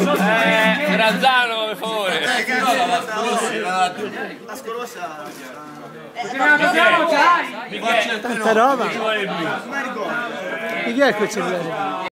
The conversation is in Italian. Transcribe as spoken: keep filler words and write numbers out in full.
Eh, Razzano, per favore. La scorosa. Mi faccio Tanta roba. Ma ricordo. Di chi è quel cellulare?